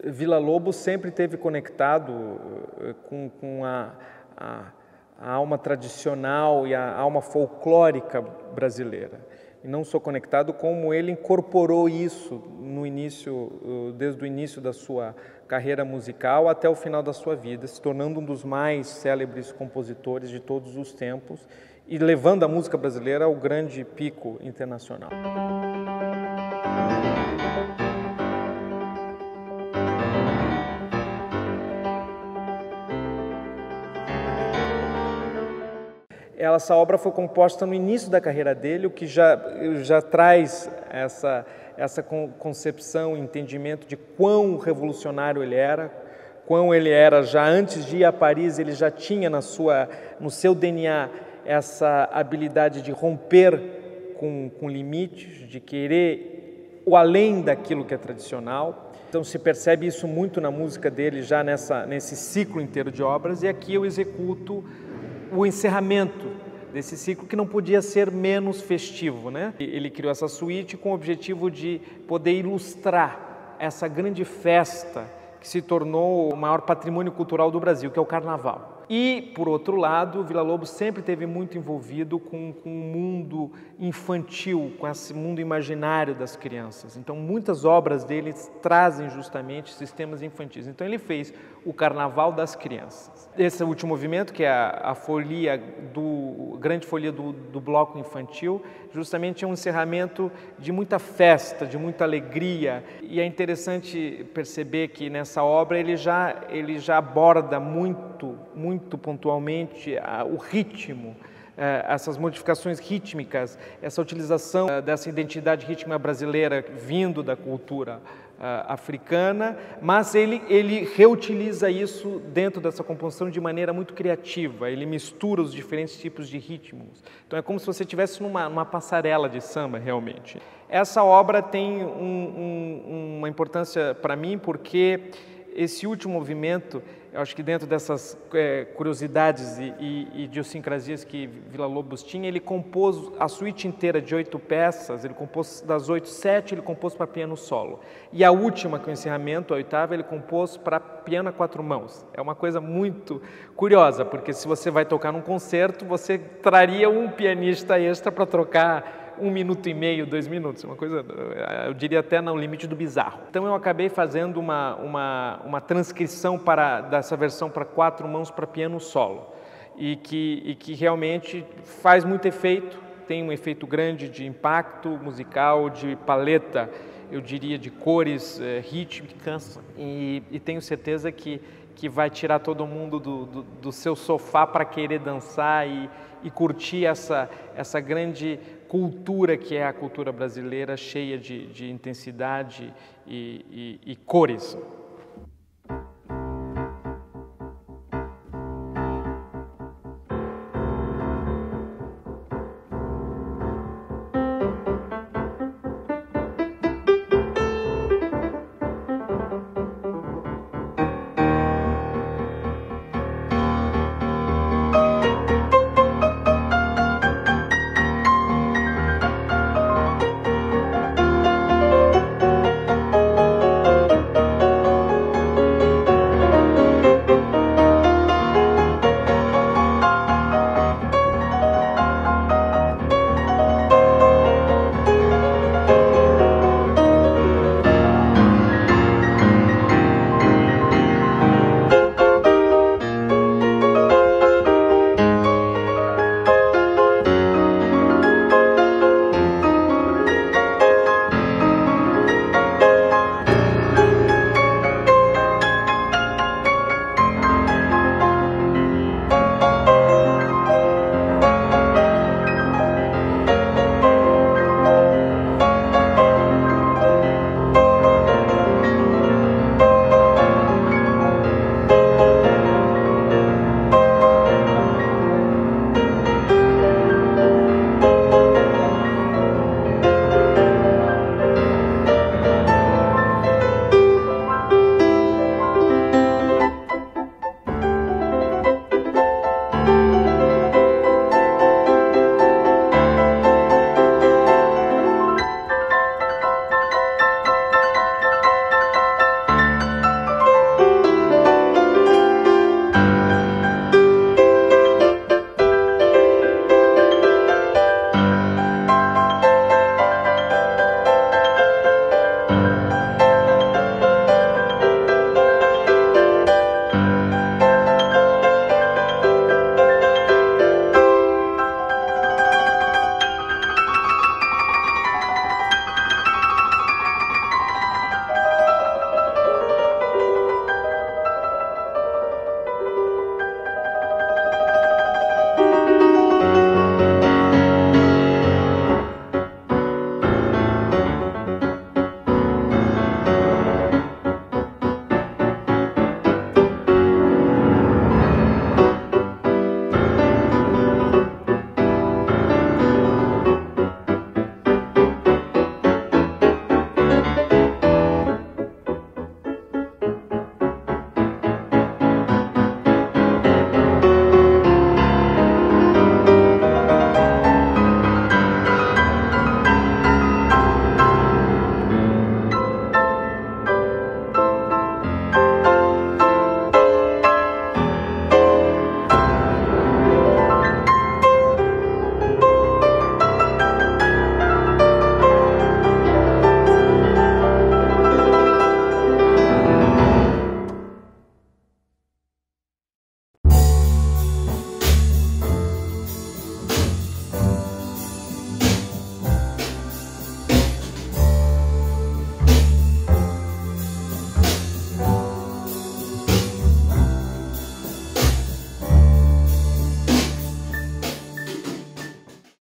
Villa-Lobos sempre esteve conectado com a alma tradicional e a alma folclórica brasileira. E não só conectado, como ele incorporou isso no início, desde o início da sua carreira musical até o final da sua vida, se tornando um dos mais célebres compositores de todos os tempos e levando a música brasileira ao grande pico internacional. Essa obra foi composta no início da carreira dele, o que já traz essa concepção, entendimento de quão revolucionário ele era, quão ele era já antes de ir a Paris, ele já tinha no seu DNA essa habilidade de romper com limites, de querer o além daquilo que é tradicional. Então se percebe isso muito na música dele, já nesse ciclo inteiro de obras, e aqui eu executo o encerramento desse ciclo, que não podia ser menos festivo, né? Ele criou essa suíte com o objetivo de poder ilustrar essa grande festa que se tornou o maior patrimônio cultural do Brasil, que é o Carnaval. E, por outro lado, Villa-Lobos sempre esteve muito envolvido com o mundo infantil, com esse mundo imaginário das crianças. Então, muitas obras dele trazem justamente sistemas infantis. Então, ele fez o Carnaval das Crianças. Esse último movimento, que é a grande folia do bloco infantil, justamente é um encerramento de muita festa, de muita alegria. E é interessante perceber que nessa obra ele já aborda muito pontualmente o ritmo, essas modificações rítmicas, essa utilização dessa identidade rítmica brasileira vindo da cultura africana, mas ele reutiliza isso dentro dessa composição de maneira muito criativa, ele mistura os diferentes tipos de ritmos. Então é como se você estivesse numa passarela de samba, realmente. Essa obra tem uma importância para mim, porque esse último movimento, eu acho que dentro dessas curiosidades e idiosincrasias que Villa-Lobos tinha, ele compôs a suíte inteira de 8 peças, ele compôs das 8, 7 ele compôs para piano solo. E a última, que é o encerramento, a 8ª, ele compôs para piano a 4 mãos. É uma coisa muito curiosa, porque se você vai tocar num concerto, você traria um pianista extra para trocar 1 minuto e meio, 2 minutos, uma coisa, eu diria até no limite do bizarro. Então eu acabei fazendo uma transcrição dessa versão para 4 mãos para piano solo, e que realmente faz muito efeito, tem um efeito grande de impacto musical, de paleta, eu diria, de cores rítmicas, e tenho certeza que vai tirar todo mundo do seu sofá para querer dançar e curtir essa grande cultura que é a cultura brasileira, cheia de intensidade e cores.